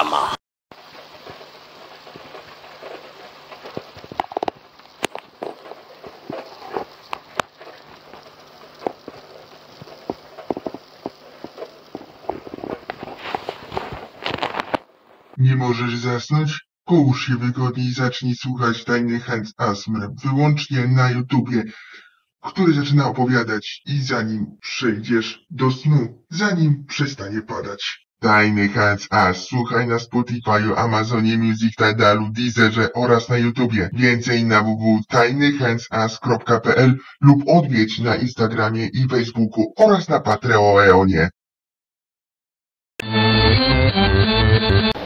Ama. Nie możesz zasnąć? Połóż się wygodnie i zacznij słuchać Tajnych Hands ASMR wyłącznie na YouTubie, który zaczyna opowiadać i zanim przejdziesz do snu, zanim przestanie padać. Tajny Hands As, słuchaj na Spotify, Amazonie Music, Tidalu, Deezerze oraz na YouTubie. Więcej na www.tajnyhandsas.pl lub odwiedź na Instagramie i Facebooku oraz na Patreonie.